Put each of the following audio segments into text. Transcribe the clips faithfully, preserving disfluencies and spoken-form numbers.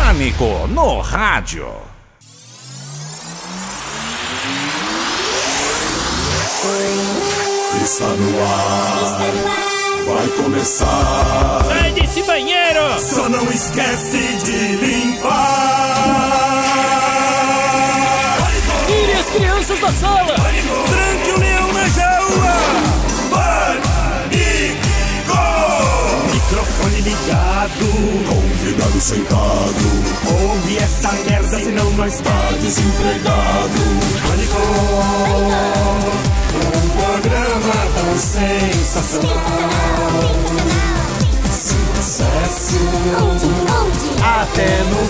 Pânico no rádio. Está no ar, vai começar. Sai desse banheiro! Só não esquece de limpar. Tire as crianças da sala! Tranque o leão na jaula. Pânico! Microfone ligado, convidado sentado. Ouve essa merda, senão nós tá desempregado. Pânico! Um programa tão sensacional, sucesso até no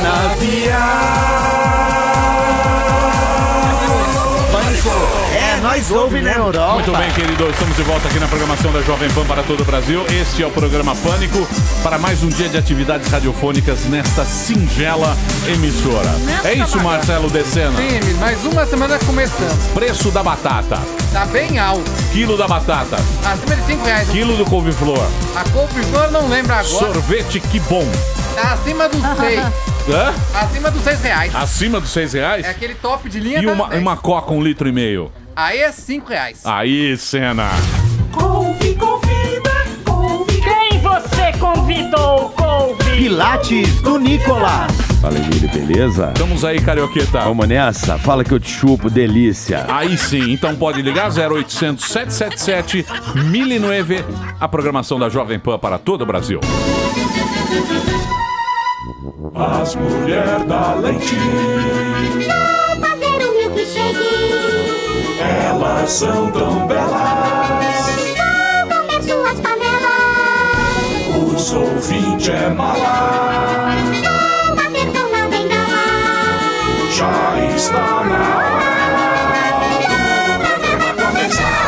canavial. Pânico, é, nós ouve na Europa. Muito bem, queridos, estamos de volta aqui na programação da Jovem Pan para todo o Brasil. Este é o programa Pânico para mais um dia de atividades radiofônicas nesta singela emissora. Nesta é isso, bacana. Marcelo Decena? Sim, mais uma semana começando. Preço da batata. Tá bem alto. Quilo da batata. Acima de cinco reais. Quilo do couve-flor. A couve-flor não lembra agora. Sorvete que bom. Tá acima dos seis. Hã? Acima dos seis reais. Acima dos seis reais? É aquele top de linha E da uma, dez. uma coca, um litro e meio. Aí é cinco reais. Aí, cena. Couve, convida, couve. Quem você convidou, Couve? Pilates do Nicolas. Fala, Emílio, beleza? Estamos aí, Carioqueta. Vamos nessa? Fala que eu te chupo, delícia. Aí sim, então pode ligar zero oitocentos, sete sete sete, mil e nove, a programação da Jovem Pan para todo o Brasil. As mulheres da leitinho, Fazer um milkshake. elas são tão belas. Vou comer suas panelas. Os ouvintes é mala. Vou bater com na bengala. Já está na hora do programa começar.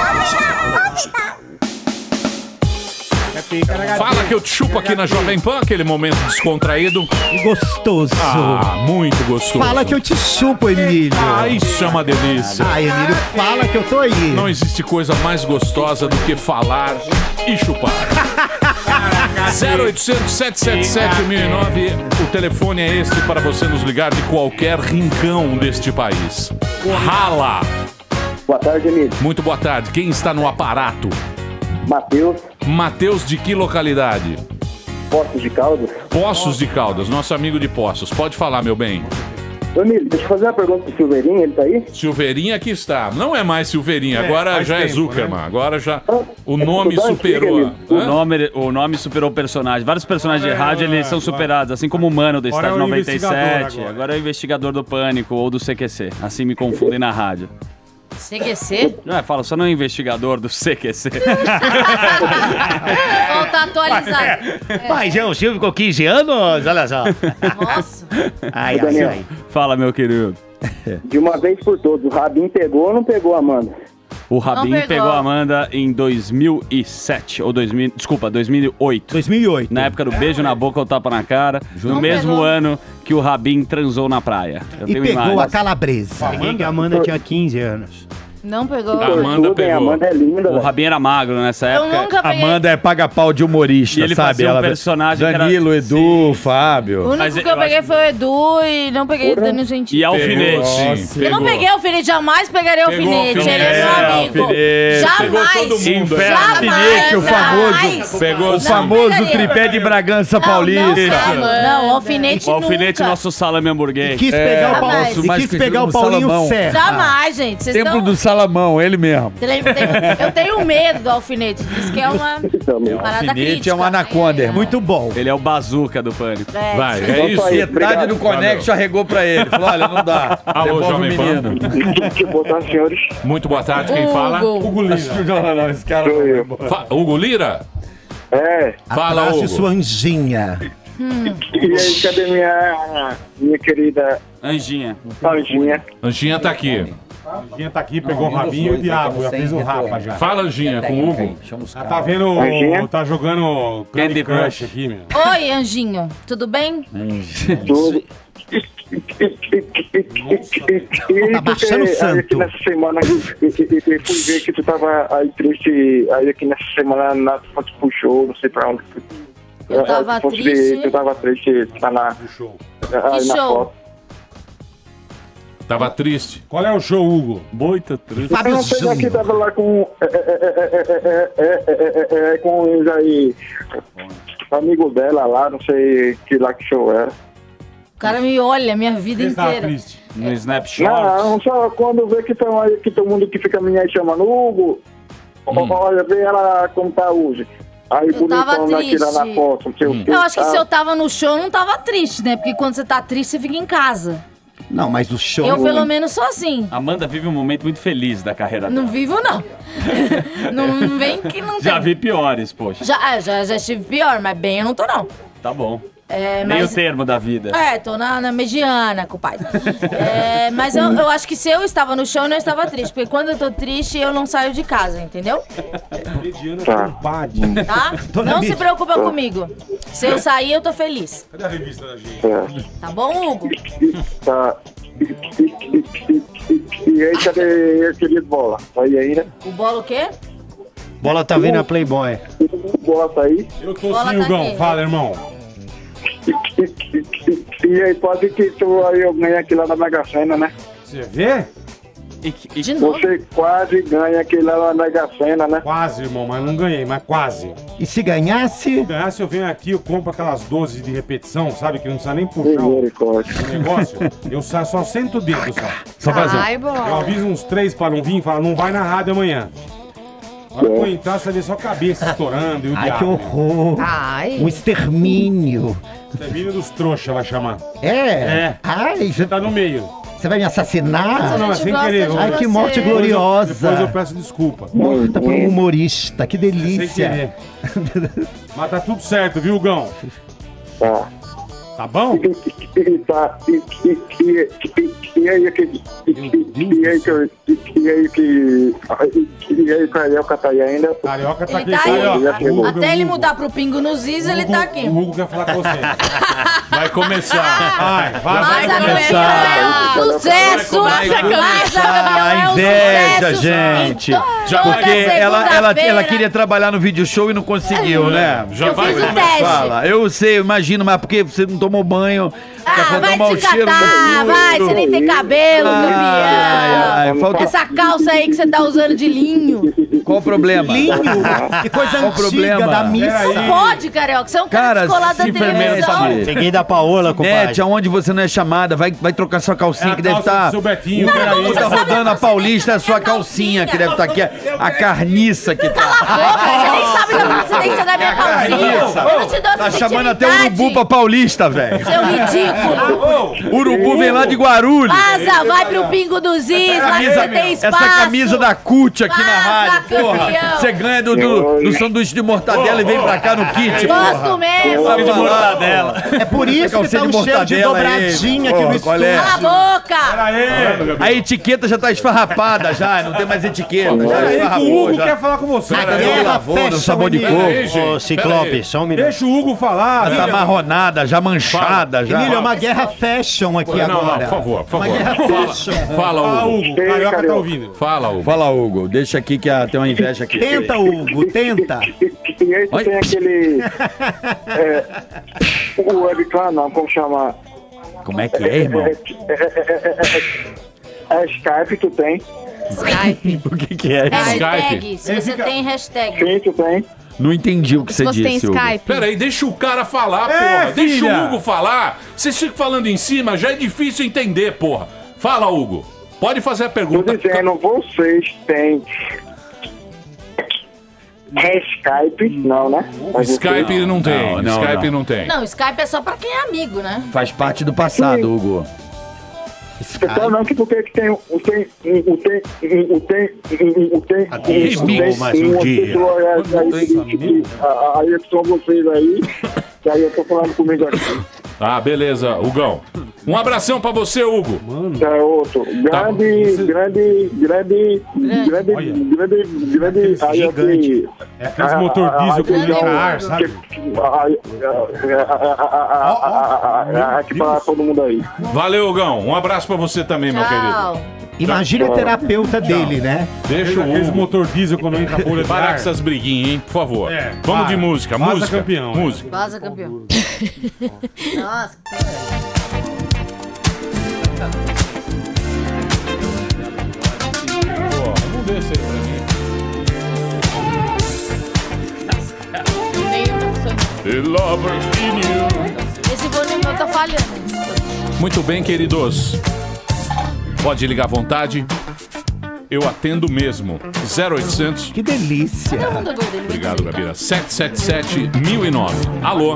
Fala que eu te chupo aqui na Jovem Pan, aquele momento descontraído. Gostoso. Ah, muito gostoso. Fala que eu te chupo, Emílio. Ah, isso é uma delícia. Ai, Emílio, fala que eu tô aí. Não existe coisa mais gostosa do que falar e chupar. zero oitocentos, sete sete sete, mil e nove, o telefone é este para você nos ligar de qualquer rincão deste país. Rala. Boa tarde, Emílio. Muito boa tarde. Quem está no aparato? Matheus, Matheus, de que localidade? Poços de Caldas. Poços de Caldas, nosso amigo de Poços. Pode falar, meu bem. Ô, Emílio, deixa eu fazer uma pergunta pro Silveirinho, ele tá aí? Silveirinha aqui está. Não é mais Silveirinha, agora faz já é tempo, Zuckerman. né? Agora já. O é nome tudo superou. antigo, a- O Hã? nome, o nome superou o personagem. Vários personagens de É, rádio eles é, são agora- superados, assim como o Mano do Agora Estádio é o noventa e sete. investigador Agora. agora. é o investigador do Pânico ou do C Q C. Assim me confundem na rádio. C Q C? É, fala, só não é investigador do C Q C. Volta atualizado. Pai, João Silvio ficou quinze anos, olha só. Nossa. Ai, Ô, ai, Daniel, ai. Fala, meu querido. de uma vez por todas, o Rabin pegou ou não pegou a Amanda? O Rabin pegou. pegou a Amanda em dois mil e sete, ou dois mil, desculpa, dois mil e oito. dois mil e oito. Na época do beijo na boca ou tapa na cara, no Não mesmo pegou. ano que o Rabin transou na praia. Eu E tenho pegou imagens. a calabresa. Amanda? Que a Amanda tinha quinze anos. Não pegou. Ah, Amanda Tudo, hein? A pegou. Amanda é linda, O velho. Rabin era magro nessa Eu época. nunca peguei. Amanda é paga-pau de humorista, E ele sabe? fazia um Ela- personagem que era- Danilo, Edu, O Fábio. único Mas que eu eu peguei acho- foi o Edu e não peguei o Dani Gentili. E alfinete. Nossa. Eu não peguei alfinete, jamais pegaria Pegou alfinete. Ele é alfinete. meu É, amigo. alfinete. Pegou todo Jamais. mundo. Inferno, Jamais, alfinete, o jamais. famoso, Pegou o Não famoso pegaria. tripé de Bragança Não, Paulista. Não, não, não, alfinete O alfinete, nunca. nosso salame hambúrguer. Quis pegar o Paulo, Jamais. e Mais quis conhecido pegar o como Paulinho Salomão. Serra. Jamais, gente. Vocês Templo estão... do Salamão, ele mesmo. Eu tenho- Eu tenho medo do alfinete. Diz que é uma parada Alfinete crítica. é um anaconda, irmão. Muito bom. Ele é o bazuca do Pânico. É. Vai, Então é isso. tá aí. Metade Obrigado. do Connex arregou pra ele. Falou, olha, não dá. Alô, Devolve o Jovem Pan. menino. Deixa eu botar, senhores. Muito boa tarde, quem fala? Hugo. Não, não, não, esse cara Sou eu. Fa- Hugo Lira? É. Fala, Abraço Hugo. sua anjinha. E aí, cadê minha, minha querida Anjinha. Anjinha? Anjinha tá aqui. A Anjinha tá aqui, pegou o rabinho e o diabo. Já fez um rapa já. Fala, Anjinha, com o Hugo. Já tá vendo, Anjinha? tá jogando Candy Candy Crush. Crush aqui, meu. Oi, Anjinho. Tudo bem? Tudo. Tá baixando o santo. Aqui nessa semana, eu fui ver que tu tava aí triste, aí aqui nessa semana, na tu puxou, não sei pra onde. Eu tava Tu fosse triste. ver, Tu tava triste, tá na... Do show. aí na show? foto. Tava triste. Qual é o show, Hugo? Muito triste. Eu não sei daqui, tava lá com. É, é, é, é, é, é, é, é, com eles aí. Amigo dela lá, não sei que lá que show era. O cara me olha a minha vida Ele tava inteira. triste. No Snapshot. Não, só quando vê que estão aí, que todo mundo que fica me aí chamando, Hugo, olha, vê ela como tá hoje. Aí Eu tava bonitão lá tirando a triste. foto, não sei o que. Eu acho que tá? se eu tava no show, eu não tava triste, né? Porque quando você tá triste, você fica em casa. Não, mas o show... Eu, pelo menos, sou assim. Amanda vive um momento muito feliz da carreira Não dela. vivo, não. Não vem que não Já tem. vi piores, poxa. Já, ah, já, já estive pior, mas bem eu não tô, não. Tá bom. É, Meio mas... termo da vida. É, tô na, na mediana, compadre. É, mas eu, eu acho que se eu estava no show, eu não estava triste. Porque quando eu tô triste, eu não saio de casa, entendeu? Mediana Tá. compadre. Tá? Tô na Não se mídia. preocupa comigo. Se eu sair, eu tô feliz. Cadê a revista da gente? É, Tá bom, Hugo? tá. E, e, e, e, e, e aí, cadê o querido Bola? Tá aí ainda? O bolo o quê? Bola tá vendo a Playboy. O Bola tá aí? Eu tô Bola sim, tá Hugão. aqui. Fala, irmão. E, e, e, e aí, pode que tu aí eu ganhe aqui lá na Mega Sena, né? Você vê? E, e, De novo? Você quase ganha aqui lá na Mega Sena, né? Quase, irmão, mas não ganhei, mas quase. E se ganhasse... Se ganhasse, eu venho aqui, eu compro aquelas doze de repetição, sabe? Que não precisa nem puxar o Misericórdia. negócio. Eu só, só sento o dedo, só. só fazer. Ai, Eu bola. aviso uns três para não vir e falo, não vai na rádio amanhã. Na hora que eu entrar, você vai ver só a cabeça estourando e o Ai, que diabo. horror. Ai. Um extermínio. Termina dos trouxas, vai chamar. É? É. Ai, Você você tá no meio. vai me assassinar? Não, é gente sem gosta querer. de Ai, que você. morte Depois eu- gloriosa. Depois eu peço desculpa. Morta por um humorista. Que Sem delícia. querer. Mas tá tudo certo, viu, Gão? Tá. Tá bom? E, e, tá. E, e, e, e, e aí que. E, e, e aí que. E aí que. E aí o Carioca tá aí ainda. Carioca tá Ele aqui. tá aí. Carioca. chegou. Até ele mudar pro Pingo nos Is, ele tá aqui. O Hugo quer falar com você. Vai começar. Vai, vai, vai Vaza começar. Campeão é um sucesso! Vai Vaza começar. Campeão é um Inveja, sucesso! gente. Em Já toda Porque ela, ela, ela segunda-feira. queria trabalhar no vídeo show e não conseguiu, né? Já Eu vai fiz o começar. teste. Fala, eu sei, eu imagino, mas porque você não tomou banho, tá Ah, faltando vai mau te cheiro catar, no vai, você nem tem cabelo, Ai, campeão. ai, falta... Essa calça aí que você tá usando de linho. Qual o problema? Linho. Que coisa Qual o antiga problema? da missa. Não pode, Carioca, você é um cara Cara, descolado da se enfermeira televisão. sabe. Peguei da Paola, Net, aonde você não é chamada, vai, vai trocar sua calcinha É a que deve calça estar... do seu Betinho, Não, peraí. como você Tá sabe rodando a você Paulista, é a sua minha calcinha que calcinha? deve estar aqui, a, a carniça que tá... Boca, você nem sabe da procedência da minha calcinha. Eu não te dou Tá essa chamando até o intimidade, urubu pra Paulista, velho. seu ridículo. Urubu vem lá de Guarulhos. Vaza, vai pro Pingo dos Is, lá que você tem espaço. Essa camisa da CUT aqui na Vaza, rádio, porra. campeão. Você ganha do, do, do sanduíche de mortadela e vem pra cá no kit, porra. Gosto mesmo. Vai pra lá. É por isso que Calcinha tá um de cheiro de mortadela aí, dobradinha aqui porra, no qual estúdio. é? Cala a boca. Aê! A etiqueta já tá esfarrapada já, não tem mais etiqueta. Já Peraí que o esfarrapou, Hugo já. quer falar com você. Na Peraí. guerra lavoura, fashion, sabor de Emílio. coco. Peraí, gente, Ô, Ciclope, peraí. só um minuto. Deixa o Hugo falar. Tá amarronada, já manchada, já. Emílio, é uma guerra fashion aqui Não, não, agora. por favor, por Uma favor. guerra Fala, fashion. fala, Ah, Hugo. Hugo, o Carioca tá ouvindo. Fala, Hugo. Fala, Hugo, deixa aqui que a- tem uma inveja aqui. Tenta, Hugo, tenta. E, e aí tu Oi? tem aquele. É, o webcam, não, como chama? Como é que é, irmão? É, é, é, é, é, é Skype, tu tem. Skype. O que que é? Hashtag. Se Ele você fica- tem hashtag. Sim, tu tem. Não entendi o que você Você tem disse, Hugo. Skype? Peraí, deixa o cara falar, É, porra. Deixa filha. o Hugo falar. Vocês ficam falando em cima, já é difícil entender, porra. Fala, Hugo. Pode fazer a Tô pergunta. dizendo, vocês têm. É Skype? Não, né? Mas Skype não tem. Não, não, Skype não. não tem. Não, Skype é só pra quem é amigo, né? Faz parte do passado, Hugo. Então não, que porque que tem o tem o tem o tem o tem Abençoou mais um dia. aí é que são vocês aí, que aí eu tô falando comigo aqui. Ah, beleza, Hugão. Um abração pra você, Hugo. É outro. Grande, grande, grande, grande, Olha. grande, grande. Aí eu Gigante. É aqueles motor diesel que Grande liga ar, mundo. sabe? Aqui pra todo mundo aí. Valeu, Hugão. Um abraço pra você também, meu querido. Tchau. Imagina a terapeuta dele, né? Deixa o Aqueles Hugo. motor diesel quando entra a bolha de Parar com ar. essas briguinhas, hein? Por favor. É, Vamos para. de música. Vaza Música. campeão, é. Música. Vaza, campeão. Nossa, que Pô, vamos ver isso aí pra mim. The lover in you. Esse volume meu tá falhando. Muito bem, queridos. Pode ligar à vontade. Eu atendo mesmo. zero oitocentos. Que delícia. Obrigado, Gabira. sete sete sete, mil e nove. Alô?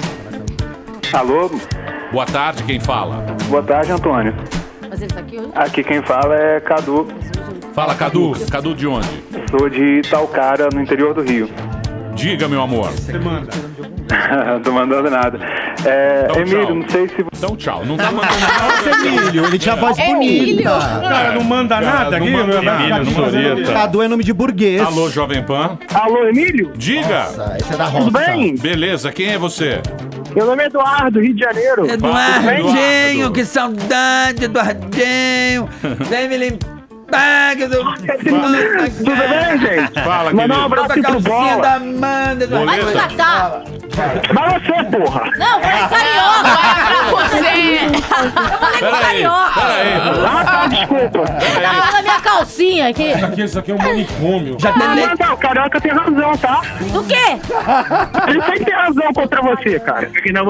Alô? Boa tarde, quem fala? Boa tarde, Antônio. Mas ele tá aqui hoje? Aqui quem fala é Cadu. Fala, Cadu. Cadu de onde? Sou de Italcara, no interior do Rio. Diga, meu amor. Você manda. Não tô mandando nada. É, Então, Emílio, tchau. não sei se... Então, tchau. Não tá mandando nada. Nossa, Emílio, ele tinha voz bonita. Cara, não manda Cara, nada não aqui, manda meu nada, amigo. não soreta. Cadu é nome de burguês. Alô, Jovem Pan. Alô, Emílio? Diga. Nossa, esse é da roça. Tudo bem? Beleza, quem é você? Meu nome é Eduardo, Rio de Janeiro. Eduardinho, que saudade, Eduardinho. Vem me limpar. Tudo bem, gente? Fala, Mandar querido. um abraço aqui pro Calcinha da Bola. Amanda. Vai Boleta. catar. Vai você, porra. Não, vai carioca. Vai pra você. Eu falei com Peraí, carioca. peraí. Ah, tá, desculpa. Tá na minha calcinha aqui. Isso aqui, isso aqui é um manicômio. Já Ah, tem mas não, o Carioca tem razão, tá? Do quê? Ele sempre tem razão contra você, cara.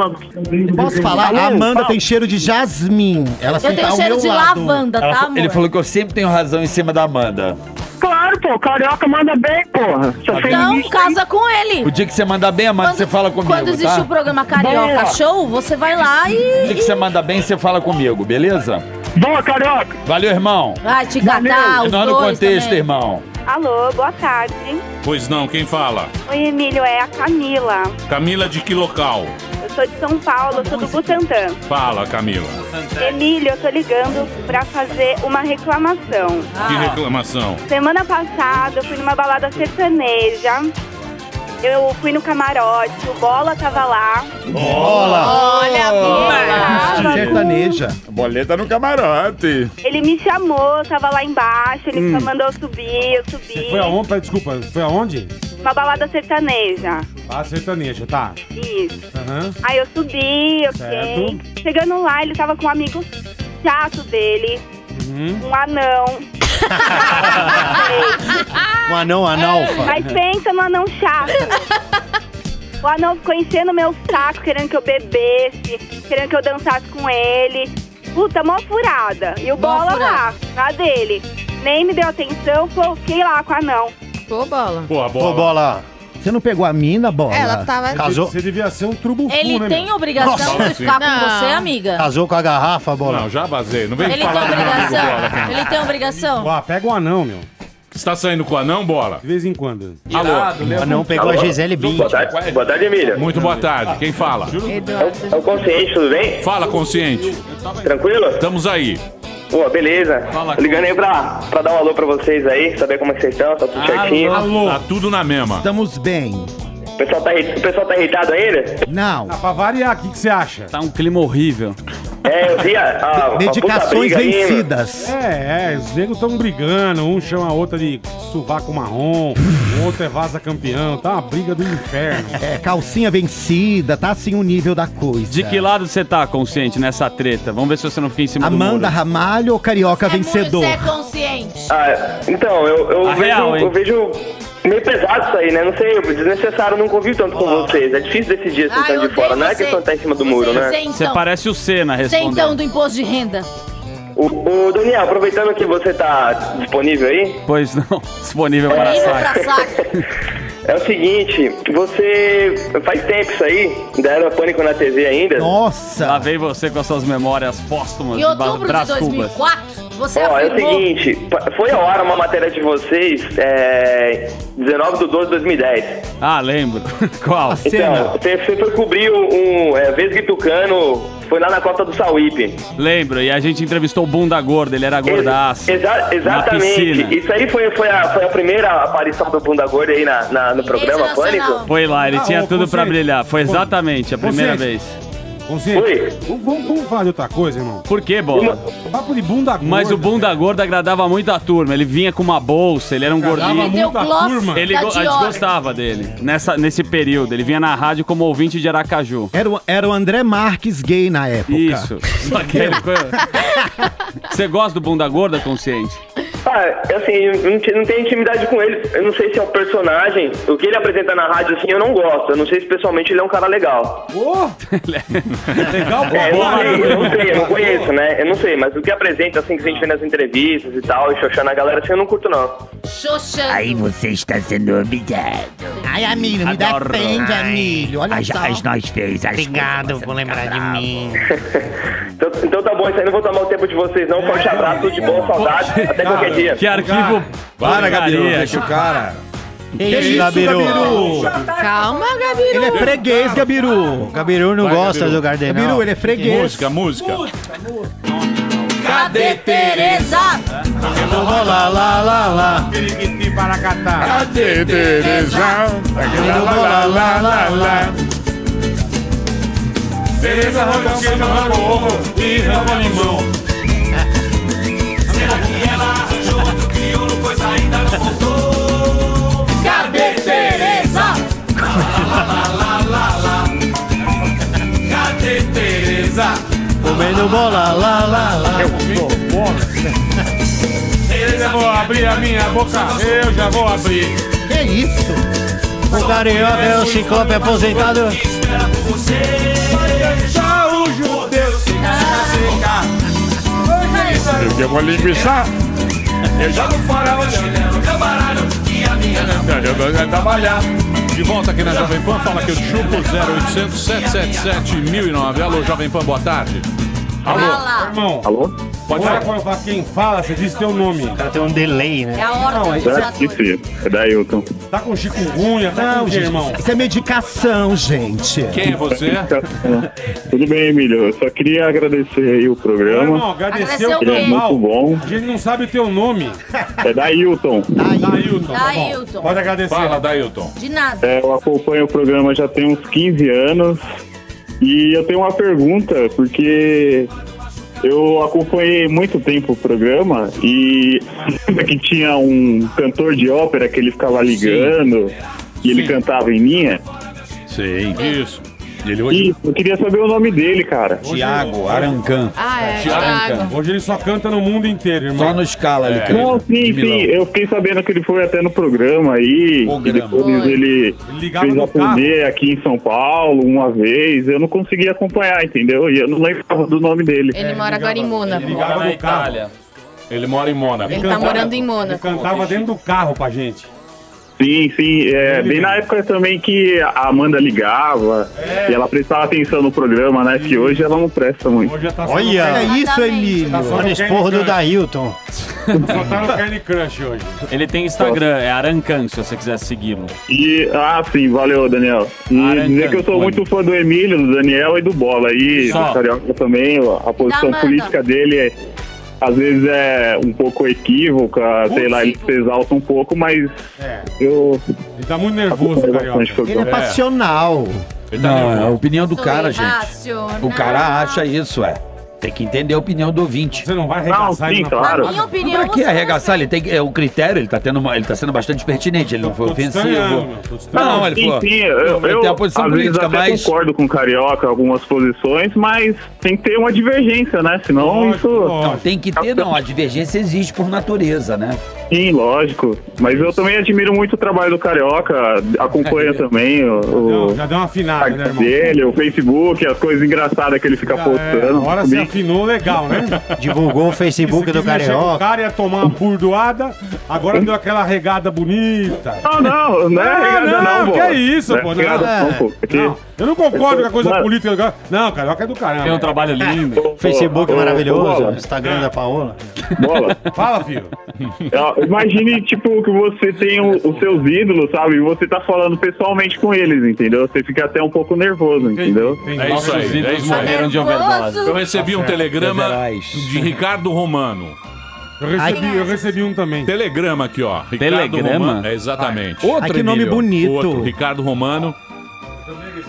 Posso falar? Alô, A Amanda fala. tem cheiro de jasmim. Ela Eu senta tenho ao cheiro meu de lado. lavanda, Ela tá, fa- amor? Ele falou que eu sempre tenho razão em cima da Amanda. Claro, pô, o Carioca manda bem, porra. Seu Então, feminista, casa com ele. O dia que você mandar bem, Amanda, você fala comigo, Quando existe tá? o programa Carioca Boa. Show, você vai lá O dia e... que você mandar bem, você fala comigo, beleza? Boa, Carioca. Valeu, irmão. Vai te catar, os Nós no dois contexto, também. irmão. Alô, boa tarde. Pois não, quem fala? Oi, Emílio, é a Camila. Camila de que local? Eu sou de São Paulo, eu sou do Butantã. Fala, Camila. Emílio, eu tô ligando pra fazer uma reclamação. Que reclamação? Semana passada eu fui numa balada sertaneja. Eu fui no camarote, o Bola tava lá. Bola. Olha a bola. Sertaneja. Boleta no camarote. Ele me chamou, tava lá embaixo, ele só mandou subir, eu subi. Foi aonde? Peraí, Desculpa, foi aonde? Uma balada sertaneja. Ah, sertaneja, tá. Isso. Aham. Aí eu subi, ok. Certo. Chegando lá, ele tava com um amigo chato dele, Uhum. um anão. Um anão analfa. Mas pensa no anão chato. O anão ficou enchendo meu saco, querendo que eu bebesse, querendo que eu dançasse com ele. Puta, mó furada. E o Mó Bola furada. lá, na dele. Nem me deu atenção, fiquei lá com o anão. Pô, Bola. Pô, a Ô, bola. Bola, você não pegou a mina, Bola? Ela tava... Casou, Você devia ser um trubufu, Ele né, tem meu? obrigação Nossa, de ficar sim. com você, Não. amiga? casou com a garrafa, Bola? Não, já vazei. Não vem Ele tem falar do meu amigo Bola. obrigação? Camila. Ele tem obrigação? Ah, pega o anão, meu. Você tá saindo com o anão, Bola? De vez em quando. Alô? O anão pegou a Gisele Bündchen. Boa tarde, boa tarde, Emília. Muito boa tarde. Quem fala? É o Consciente, tudo bem? Fala, consciente. Tranquilo? Estamos aí. Pô, beleza. Fala, Tô ligando aí pra, pra dar um alô pra vocês aí, saber como é que vocês estão, tá tudo certinho. Alô. Tá tudo na mesma. Estamos bem. O pessoal tá, irri- o pessoal tá irritado ainda? Não. Ah, pra variar, o que que você acha? Tá um clima horrível. É, eu vi a, a, a puta Medicações briga aí, mano. vencidas. É, é, os negros estão brigando, um chama a outra de sovaco marrom, o outro é vaza campeão, tá uma briga do inferno. É, calcinha vencida, tá assim o nível da coisa. De que lado você tá, consciente, nessa treta? Vamos ver se você não fica em cima Amanda do muro. Ramalho ou Carioca Você é vencedor? muito- Você é consciente. Ah, então, eu, eu, A vejo, real, hein? eu vejo meio pesado isso aí, né? Não sei, desnecessário, não convivo tanto com vocês. É difícil decidir assim, Ah, estando eu de fora. odeio Não é você. questão de estar em cima do muro, Você- né? você Você então. parece o Senna respondendo. Centão do imposto de renda. O, o Daniel, aproveitando que você tá disponível aí, Pois não, disponível para Livre saque. pra saco. é o seguinte, você faz tempo isso aí, ainda era Pânico na T V ainda. Lá Nossa. vem você com as suas memórias póstumas Em de Ba- outubro de Brás dois mil e Cubas. quatro, você Ó, é o afirmou... seguinte, pa- foi ao ar uma matéria de vocês, é, dezenove de doze de dois mil e dez. Ah, lembro. Qual? Então, Cena. você, você foi cobrir um, um é, Vesgo e Tucano, foi lá na costa do Sauípe. Lembro, e a gente entrevistou o Bunda Gorda, ele era gordaço. Exa- Na exatamente. piscina. Isso aí foi, foi, a, foi a primeira aparição do Bunda Gorda aí na, na- no programa Rede Nacional. Pânico? Foi lá, ele Ah, tinha ô, tudo pra consciente. brilhar. Foi exatamente a primeira Consciente. vez. Consciente. Oi. Vamos, vamos falar de outra coisa, irmão. Por que, Bola? Papo de bunda gorda. Mas o bunda gorda agradava muito a turma. Ele vinha com uma bolsa, ele era um Agradava gordinho. muito a gloss turma. Ele da go- a gente Dior. gostava dele. Nessa, nesse período. Ele vinha na rádio como ouvinte de Aracaju. Era o, era o André Marques gay na época. Isso. Só que ele... Você gosta do bunda gorda, Consciente? Ah, assim, eu não te- não tenho intimidade com ele. Eu não sei se é um personagem. O que ele apresenta na rádio, assim, eu não gosto. Eu não sei se pessoalmente ele é um cara legal. Ô! Legal, É, eu pô. não sei, eu não sei, eu não conheço, né? Eu não sei, mas o que apresenta, assim, que a gente vê nas entrevistas e tal, e xoxando a galera, assim, eu não curto, não. Xoxando. Aí você está sendo obrigado. Ai, Amílio, me Adoro. defende, Ai. Amílio. Olha As, só. as nós fez. As Obrigado por lembrar de mim. Então, então tá bom, isso aí não vou tomar o tempo de vocês, não. Forte abraço, tudo de bom, saudade. Até qualquer dia. Que arquivo... Para, Gabiru, porcaria. deixa o cara. Que isso, Gabiru? Calma, Gabiru. Ele é freguês, Gabiru. Gabiru não Vai, gosta Gabiru. do Gardenal. Gabiru, ele é freguês. Música, música. Cadê Tereza? Lá, lá, lá, lá. Periquiti para catar. Cadê Tereza? Lá, lá, lá, lá. Tereza, arranca queijo, arranca ovo e arranca limão. Cadê Tereza? Cadê Tereza? Comendo bola, lá, lá, lá. Eu já vou abrir a minha boca, eu já vou abrir. Que isso? O carioca é o ciclope aposentado. Já o judeu se secar. Eu quero uma linguiça. Eu já não falava olhando meu baralho e a minha Eu vou trabalhar. De volta aqui na Jovem Pan, fala que eu chupo zero oitocentos, sete sete sete, mil e nove. Alô, Jovem Pan, boa tarde. Alô, Fala. Irmão, Alô? pode agora falar. quando eu falar quem fala, você diz teu nome. O cara tem um delay, né? É a hora Não, do isso É, ator. isso, é da Hilton. Tá com chikungunya, tá com o quê, irmão? Isso é medicação, gente. Quem é você? Tudo bem, Emílio? Eu só queria agradecer aí o Ô, programa. irmão, agradecer o Agradeceu Ele é quem? muito mal. bom. A gente não sabe teu nome. É da Hilton. Dailton. tá bom. Dailton. Pode agradecer. Fala, Dailton. De nada. É, eu acompanho o programa já tem uns quinze anos. E eu tenho uma pergunta, porque eu acompanhei muito tempo o programa e lembra que tinha um cantor de ópera que ele ficava ligando e ele cantava em linha? Sim. Isso. E ele hoje... Isso, eu queria saber o nome dele, cara. Tiago Arancan. Ah, é. Thiago. Thiago. Hoje ele só canta no mundo inteiro, irmão. Só no escala ele canta. Não, sim, de Milão. sim. Eu fiquei sabendo que ele foi até no programa aí. Programa. E depois Foi. ele Ele ligava fez no a turnê aqui em São Paulo uma vez. Eu não consegui acompanhar, entendeu? E eu não lembrava do nome dele. Ele mora agora em Mônaco. Ele ligava no carro. Ele mora em Mônaco. Ele tá morando em Mônaco. Ele cantava dentro do carro pra gente. Sim, sim. É, Ele bem na mesmo. época também que a Amanda ligava e ela prestava atenção no programa, né? Que hoje ela não presta muito. Hoje já tá só Olha. no É Candy- isso, Emílio. tá só no Olha o Candy esporro do Crush. Dailton. Só tá no Candy Crush hoje. Ele tem Instagram, é Arancan, se você quiser segui-lo. E, ah, sim, valeu, Daniel. E Arancan, dizer que eu sou pode. muito fã do Emílio, do Daniel e do Bola. E Só. do Carioca também, a posição Amanda. política dele é, às vezes é um pouco equívoca, sei lá, ele se exalta um pouco, mas É. eu Ele tá muito nervoso, acompanho Carioca. bastante o Ele é programa. passional. Ele tá Não, é a nervoso. opinião do cara, gente. Acionar. O cara acha isso, é. Tem que entender a opinião do ouvinte. Você não vai Não, arregaçar sim, ele na claro. Na minha opinião, Pra que você arregaçar? Ele tem é o critério, ele tá tendo uma, ele tá sendo bastante pertinente, ele não foi Tô te ofensivo. estranhando, meu, tô te estranhando. Não, ele sim, falou. sim, eu, ele eu tem a posição às vezes política, até mas. concordo com o Carioca em algumas posições, mas tem que ter uma divergência, né? Senão Lógico, isso... lógico. Não, tem que ter, não. A divergência existe por natureza, né? Sim, lógico. Mas eu também admiro muito o trabalho do Carioca, acompanho também o, o Não, já deu uma afinada, né, Instagram irmão? dele, o Facebook, as coisas engraçadas que ele fica Já é, postando. agora você Bem- afinou legal, né? Divulgou o Facebook Você do quis mexer com O Carioca. cara ia tomar uma burdoada, agora deu aquela regada bonita. Não, não, não é Ah, regada não, pô. que é isso, Não é pô. regada Não, não, pô. Aqui- não, eu não concordo com a coisa Mano. política do cara. Não, Carioca é do caramba. Tem um trabalho lindo. Facebook Ô, ô, maravilhoso. Bola. Instagram da Paola. Bola. Fala, filho. Ó, Imagine, tipo, que você tem o- os seus ídolos, sabe? E você tá falando pessoalmente com eles, entendeu? Você fica até um pouco nervoso, entendeu? É isso aí, é isso aí. de overdose. Eu recebi um telegrama Federais. de Ricardo Romano. Eu recebi, eu recebi um também. Telegrama aqui, ó. Ricardo Telegrama? Romano. É, exatamente. Ai, que nome Emílio. bonito. Outro, Ricardo Romano.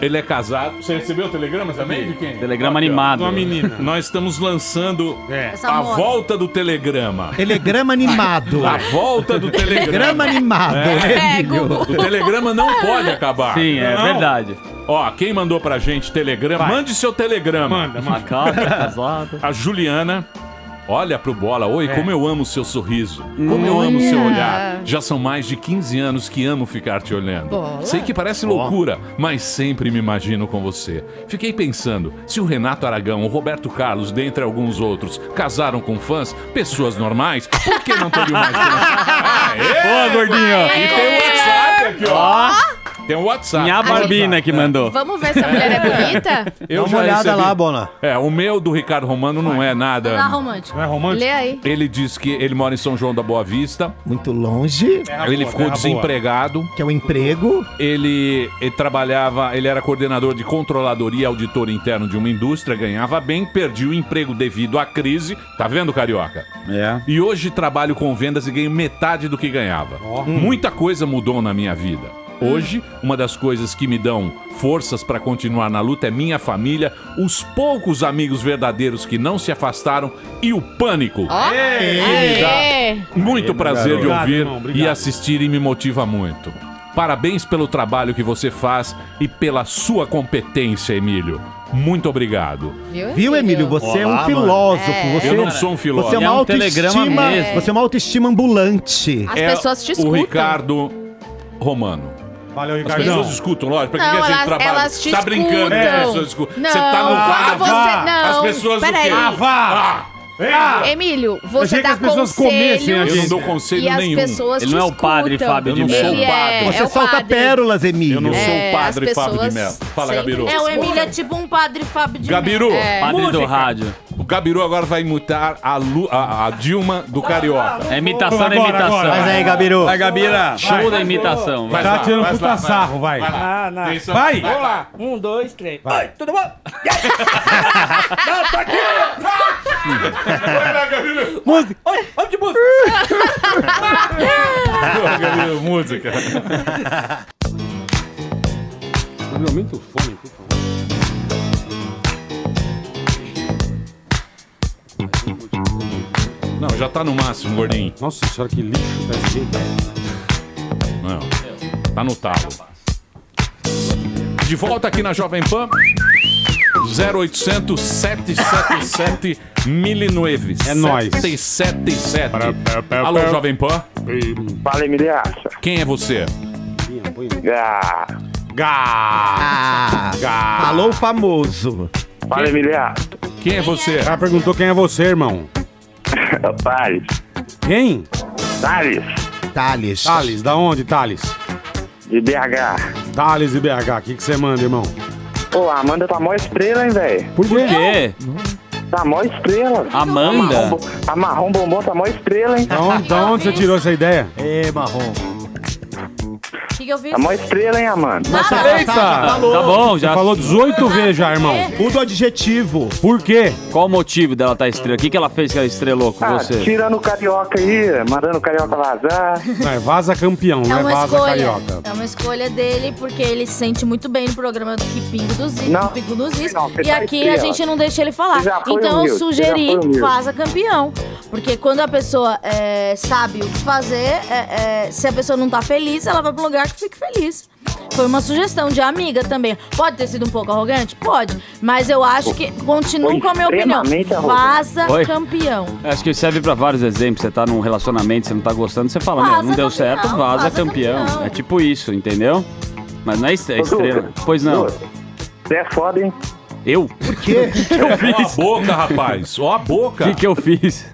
Ele é casado. Você recebeu o telegrama também? De quem? Telegrama Aqui, ó. animado. Uma menina. Nós estamos lançando Essa a moda. volta do telegrama. Telegrama animado. A volta do telegrama. Telegrama animado, né, Emílio? O telegrama não pode acabar. Sim, é Não. verdade. Ó, quem mandou pra gente telegrama, Vai. mande seu telegrama. Manda, Uma manda. carta casada. A Juliana, olha pro Bola. Oi, como eu amo o seu sorriso. Como eu amo o seu olhar. Já são mais de quinze anos que amo ficar te olhando. Bola. Sei que parece loucura, mas sempre me imagino com você. Fiquei pensando, se o Renato Aragão, o Roberto Carlos, dentre alguns outros, casaram com fãs, pessoas normais, por que não teriam mais chance? Boa, gordinho. E tem o WhatsApp aqui, ó. Tem o WhatsApp. Minha Barbina que mandou. Vamos ver se a mulher é bonita? Eu Dá já uma olhada recebi- lá, Bona. É, o meu do Ricardo Romano não é nada. Não é romântico. Não é romântico? Lê aí. Ele diz que ele mora em São João da Boa Vista. Muito longe, Terra Ele boa, ficou terra desempregado. que é o emprego. Ele, ele trabalhava, ele era coordenador de controladoria e auditor interno de uma indústria, ganhava bem, perdi o emprego devido à crise. Tá vendo, Carioca? É. E hoje trabalho com vendas e ganho metade do que ganhava. Muita coisa mudou na minha vida. Hoje, uma das coisas que me dão forças para continuar na luta é minha família, os poucos amigos verdadeiros que não se afastaram e o pânico. Ó. Que me dá Aê. muito prazer de Obrigado, ouvir irmão, obrigado. e assistir e me motiva muito. Parabéns pelo trabalho que você faz e pela sua competência, Emílio. Muito obrigado. Viu, Viu, Emílio? Você é um Olá, filósofo. É. Você, Eu não sou um filósofo. Você é uma É um autoestima. telegrama mesmo. Você é uma autoestima ambulante. As pessoas te O escutam. Ricardo Romano. Valeu, As Ricardão. pessoas escutam, lógico. Pra que, Não, que a gente elas- trabalha? elas te tá brincando que as escutam. pessoas escutam. Não, Você tá no quando rádio. você- não, As pessoas do peraí. quê? Ah, vá. Ah, Emílio, Achei você que dá as pessoas conselhos comessem a eu não gente. dou conselho e as nenhum. pessoas Ele te não é o padre escutam. Fábio Eu de não Mello. sou Ele o padre. é, Você é o solta padre. pérolas, Emílio. Eu não É, sou o padre as Fábio de pessoas Mello. Fala, sempre Gabiru. É, o Emílio é tipo um padre Fábio de Gabiru. Mello. Padre do rádio. O Gabiru agora vai imitar a, Lu- a- a Dilma do Carioca. É imitação da Agora, imitação. agora. Faz aí, Gabiru. Vai, Gabira. Show da imitação. Vai Vai. Tá lá, tirando vai puta lá, vai sarro, lá, vai. vai lá. Ah, não. Atenção. Vai. Vamos lá. Um, dois, três. Vai. Oi, tudo bom? Vai lá, Gabiru. Música. Oi, vamos de música. Boa, Gabiru, música. Aumenta o fone, por favor. Não, já tá no máximo, gordinho. Nossa senhora, que lixo desse jeito. Não, tá no talo. De volta aqui na Jovem Pan. zero oitocentos, sete sete sete, mil e nove. É nóis. sete sete sete. Alô, Jovem Pan. Fala, Emiliaça. Quem é você? Ah, Ah, Gá. falou famoso. fala, Emiliaça. Quem é você? O cara perguntou quem é você, irmão. Thales. Quem? Thales, Thales. Thales, da onde, Thales? de B H. Thales de B H, o que que você manda, irmão? Ô, a Amanda tá mó estrela, hein, velho? Por Por quê? Tá mó estrela. Amanda? A Marrom Bombom tá mó estrela, hein? Da onde, da onde você tirou essa ideia? Ê, marrom. O que, que eu fiz? Tá mó estrela, hein, Amanda? Nada. Eita! Tá bom, já. Você falou dezoito vezes já, irmão. Tudo adjetivo. Por quê? Qual o motivo dela estar estrela? O que, que ela fez que ela estrelou com Ah, você? tirando o carioca aí, mandando o carioca vazar. Não, é vaza campeão, É não é uma vaza escolha. carioca. É uma escolha dele, porque ele se sente muito bem no programa do Pingo dos Is, Não. do Pingo dos Is. Não, você E tá aqui estrela. a gente não deixa ele falar. Você já foi Então eu humilde, sugeri você já foi humilde. faça campeão. Porque quando a pessoa é, sabe o que fazer, é, é, se a pessoa não tá feliz, ela vai pro lugar que fique feliz. Foi uma sugestão de amiga também. Pode ter sido um pouco arrogante? Pode. Mas eu acho que continuo Foi com a minha opinião. extremamente arrogante. Vaza Oi? campeão. Acho que serve pra vários exemplos. Você tá num relacionamento, você não tá gostando, você fala, Vaza meu, não deu campeão, certo, vaza, vaza campeão. campeão. É tipo isso, entendeu? Mas não é estre- Ô, estrela. Duca, Pois não. Duca, Você é foda, hein? Eu? Por quê? O que eu Ó a fiz? boca, rapaz. Ó a O boca. que, que eu fiz?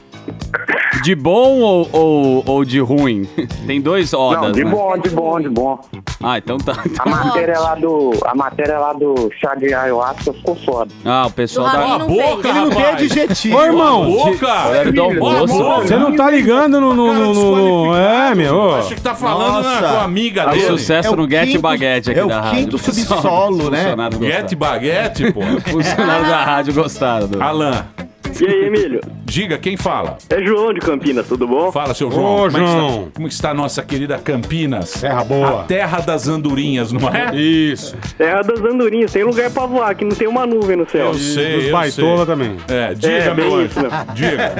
De bom ou, ou, ou de ruim? Tem dois odas, Não, de né? bom, de bom, de bom. Ah, então tá. A matéria lá do. A matéria lá do chá de ayahuasca ficou foda. Ah, o pessoal Do da... Rabinho Ó a não boca, fez. Ele não tem rapaz. adjetivo. Ô, irmão, Ó a boca. Horário do almoço. Ó a boca. você não tá ligando no... no, Cara no, no, no é, meu. ô. Acho que tá falando Nossa. na, com a amiga Tá dele. sucesso É o no Get quinto- Baguete aqui é o da rádio. quinto Pessoal, subsolo, né? funcionário Get gostaram. baguete, pô. Funcionários da rádio gostaram. Do... Alan, E aí, Emílio? Diga, quem fala? É João de Campinas, tudo bom? Fala, seu João. Ô, como, é que João. está, como está a nossa querida Campinas? Terra boa. A terra das andorinhas, não é? Isso. Terra das andorinhas, tem lugar pra voar, que não tem uma nuvem no céu. Eu sei, Dos eu baitola sei. também. É, diga, É, meu bem anjo. isso, né? Diga.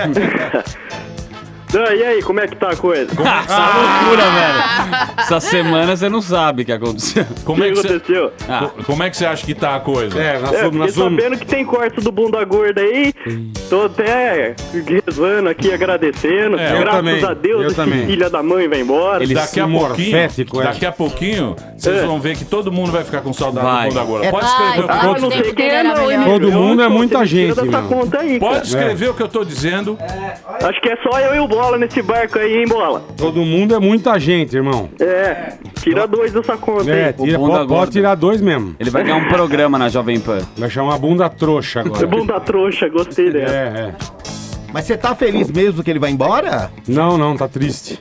Ah, e aí, como é que tá a coisa? Essa loucura, velho. Essa semana você não sabe o que aconteceu. Como é que O que você... aconteceu? Ah. Co- Como é que você acha que tá a coisa? É, nós É, somos... Nós fiquei somos... sabendo que tem corte do bunda gorda aí. Tô até rezando aqui, agradecendo. É, eu Graças também, a Deus, eu esse também. filha da mãe vai embora. Ele- Daqui a pouquinho, morfético, é. daqui a pouquinho, vocês É. vão ver que todo mundo vai ficar com saudade Vai. do Bunda Gorda. É- Pode Vai, escrever o que vai. eu Ah, tô não tempo sei dele quem é era não, melhor. hein, Todo meu? mundo é Eu muita tô gente, tirando essa mano. conta aí, cara. Pode escrever o que eu tô dizendo. Acho que é só eu e o Bola nesse barco aí, hein, Bola? Todo mundo é muita gente, irmão. É, tira dois dessa conta É, aí. tira, bunda pode, gorda. pode tirar dois mesmo. Ele vai ganhar um programa na Jovem Pan. Vai chamar bunda trouxa agora. Bunda trouxa, gostei dessa. É, é. Mas você tá feliz mesmo que ele vai embora? Não, não, tá triste.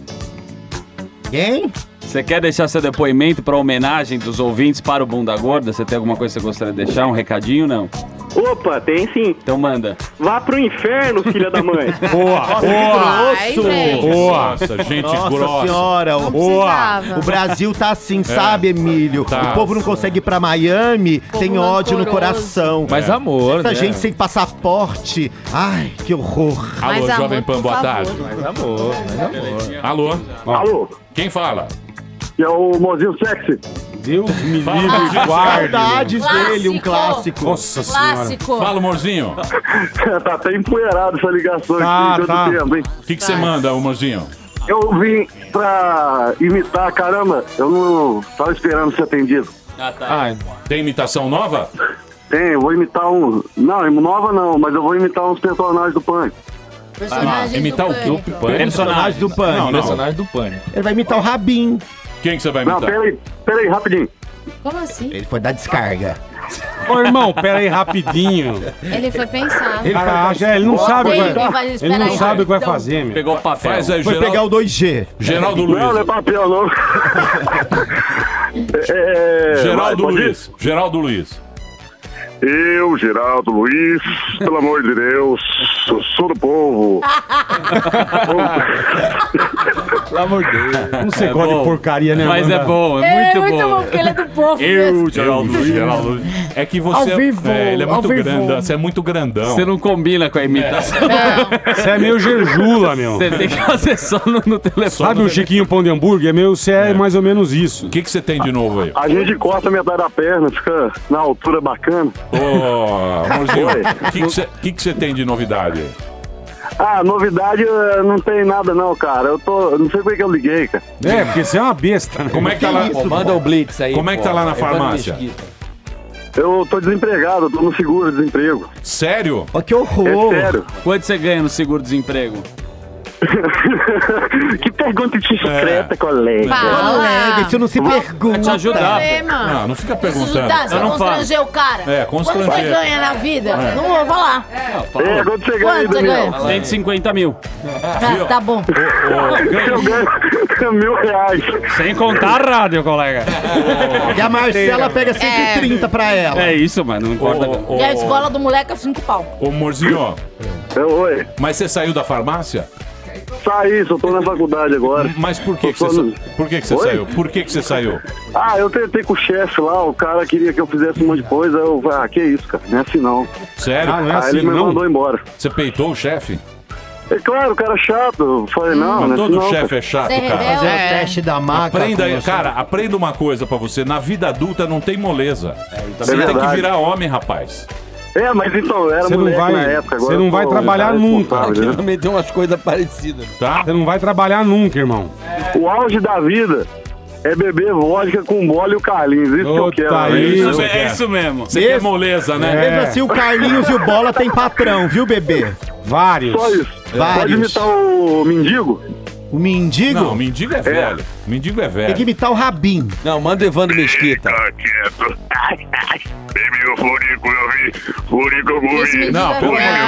Quem? Você quer deixar seu depoimento para homenagem dos ouvintes para o Bunda Gorda? Você tem alguma coisa que você gostaria de deixar? Um recadinho, não? Opa, tem sim. Então manda. Vá pro inferno, filha da mãe. Boa, boa, Ai, gente. boa. Nossa, gente Nossa grossa. senhora, o, Precisava. o Brasil tá assim, sabe, Emílio? Tá. O povo não consegue ir pra Miami, tem ódio no rancoroso. coração. Mas amor, Essa né? gente sem passaporte. Ai, que horror. Alô, Mas, amor, Jovem Pan, por boa favor. tarde. Mas amor, mas amor. Alô, Alô, quem fala? que é o Mozinho Sexy. Deus me Fala, livre gente. e guarde. Saudades dele, um clássico. Nossa senhora. Clássico. Fala, amorzinho. tá até empoeirado essa ligação Tá, aqui, tá. todo tempo, hein? O que que você manda, amorzinho? Eu vim pra imitar, caramba, eu não tava esperando ser atendido. Ah, tá. Ai, Tem imitação nova? Tem, eu vou imitar um... Não, nova não, mas eu vou imitar uns personagens do Pânico. Personagens imitar do o quê? Pânico. Personagem do Pânico. Não, não. personagem do Pânico. Ele vai imitar o Rabin. Quem que você vai Não, imitar? peraí, peraí, rapidinho. Como assim? Ele foi dar descarga. Ô, irmão, pera aí rapidinho. Ele foi pensar. Ele, cara, acha, ele não sabe o que Ele vai, vai ele esperar não aí, sabe o que vai então. fazer, meu. Pegou o papel. Faz aí, Foi Geraldo, pegar o dois G. Geraldo Não, não é Luiz. papel, não. é, Geraldo vai, pode ir? Luiz. Geraldo Luiz. Eu, Geraldo Luiz, pelo amor de Deus, sou, sou do povo. Pelo amor de Deus. Não sei É qual de bom. porcaria, né? Mas é Amanda? bom, é É muito, muito bom, bom. porque ele é do povo. Eu, mesmo. Geraldo Luiz. Geraldo Luiz. É que você... Ao vivo, é, ele é ao muito vivo. grandão. Você é muito grandão. Você não combina com a imitação. Você é meio gerjula, meu. Você tem que fazer só no, no telefone. Sabe o Chiquinho Pão de Hambúrguer? É meio, você é mais ou menos isso. O que que você tem de novo aí? A gente corta metade da perna, fica na altura bacana. Ô, amorzinho, Oi. o que que você que que você tem de novidade aí? Ah, novidade eh, não tem nada não, cara. Eu tô. Não sei por que eu liguei, cara. É, porque você é uma besta, né? Como é que tá lá? Pô, manda o Blitz aí. Como é que tá pô. lá na Evandro farmácia? Mesquita. Eu tô desempregado, eu tô no seguro-desemprego. Sério? Ó, que horror. É sério. Quanto você ganha no seguro-desemprego? Que pergunta indiscreta, colega. Colega, isso não se pergunta. te ajudar. Não, não fica perguntando. Ajudar, você Eu não falo. constranger o cara. É, Quanto constranger. você ganha na vida? É. Não vou falar. É, quanto você ganha aí, Quanto você Daniel? ganha? cento e cinquenta mil. Tá, tá bom. Eu ganho mil reais. Sem contar a rádio, colega. E a Marcela pega cento e trinta pra ela. É isso, mano. Não importa. Ô, ô, E a escola do moleque é cinco pau. Ô, amorzinho, Oi. mas você saiu da farmácia? Saí, só tô na faculdade agora. Mas por que, que Tô você, só sa- no- por que, que você Oi? saiu? Por que, que você saiu? Ah, eu tentei com o chefe lá, o cara queria que eu fizesse um monte de coisa. Eu falei, ah, que isso, cara, não é assim não. Sério? Ah, não é Aí assim, ele me não? mandou embora. Você peitou o chefe? É claro, o cara é chato. Eu falei, não, Mas não é todo assim não. chefe cara. é chato, Você cara. rebelde? Fazer o teste da maca. Aprenda com aí, você. cara, aprenda uma coisa pra você. Na vida adulta não tem moleza. Você É tem que verdade. virar homem, rapaz. É, mas então, eu era Você não moleque vai- na época. Agora você não eu vai tô trabalhar já nunca. responsável, né? Também tem umas coisas parecidas. Tá? Você não vai trabalhar nunca, irmão. O auge da vida é beber vodka com bola e o Carlinhos. Isso Ô, que eu quero. tá né? aí. Isso É você quer. isso mesmo. Você quer moleza, né? É. Mesmo assim, o Carlinhos e o Bola tem patrão, viu, bebê? Vários. Só isso. Vários. Pode imitar o mendigo? O mendigo Não, mendigo é velho. Mendigo é tem que velho. imitar o Rabin. Não, manda o Evandro Mesquita. Tá quieto. Ai, ai. Bebe o furico, eu vi. Furico, eu Esse vi. menino Não, é pelo amor de velho. Deus.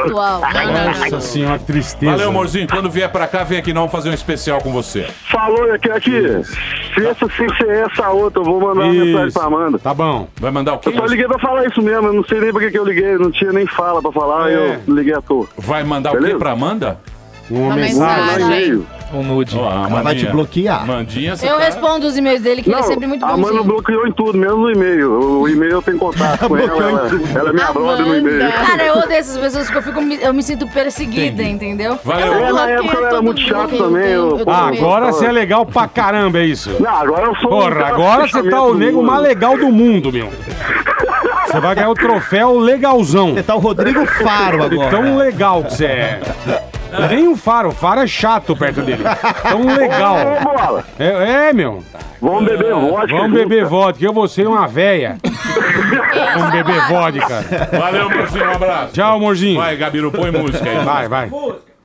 atual. Nossa senhora, que tristeza. Valeu, amorzinho. Quando vier pra cá, vem aqui, nós vamos fazer um especial com você. Falou, aqui, aqui. Se essa se ser essa outra, eu vou mandar uma Isso. mensagem pra Amanda. Tá bom. Vai mandar o quê? Eu só liguei pra falar isso mesmo, eu não sei nem pra que que eu liguei, não tinha nem fala pra falar, É. eu liguei à toa. Vai mandar Beleza? o quê pra Amanda? Uma Uma mensagem. mensagem. E-mail. Um nude. Ó, a Ela vai te Amandinha. bloquear. Mandinha, você Eu tá- respondo os e-mails dele, que ele é Não, sempre muito a Amanda bonzinho. bloqueou em tudo, menos no e-mail. O e-mail eu tenho contato com ela, ela, ela é minha brother no e-mail. Cara, eu odeio essas pessoas que eu, fico, eu me sinto perseguida, entendeu? Valeu. Eu É, na bloqueio época eu era todo muito mundo, chato eu também, tenho- eu- eu tenho Ah, medo. agora você é legal pra caramba, é isso? Não, agora eu sou Porra, cara agora você tá fechamento o do nego mundo. mais legal do mundo, meu. Você vai ganhar o troféu legalzão. Você tá o Rodrigo Faro agora. Tão legal que você é. Nem o Faro, o Faro é chato perto dele. Tão legal. Ô, bola, É, é, meu. vamos beber vodka. Vamos junto. beber vodka, eu vou ser uma véia. Vamos beber vodka. Valeu, amorzinho. Um abraço. Tchau, amorzinho. Vai, Gabiru, põe música aí. Vai, vai.